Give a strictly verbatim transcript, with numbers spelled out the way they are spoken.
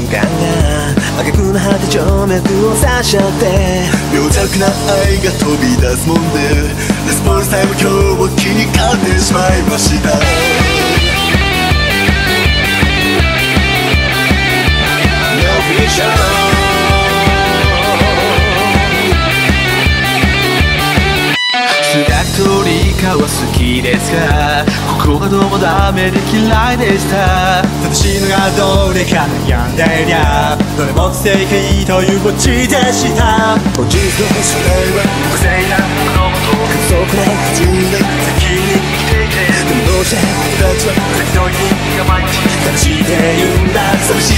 間が挙句の果て静脈を刺しちゃって病弱な愛が飛び出すもんでレスポンスタイム今日を気にかってしまいました。数学と理科は好きですが国語はどうもダメで嫌いでした。 正しいのがどれか悩んでいりゃどれも正解というオチでした。 本日の星は無性なこのこと不足な不自由な先に生きていてでもどうして僕たちは先の意味が毎日楽しいって言うんだ。寂し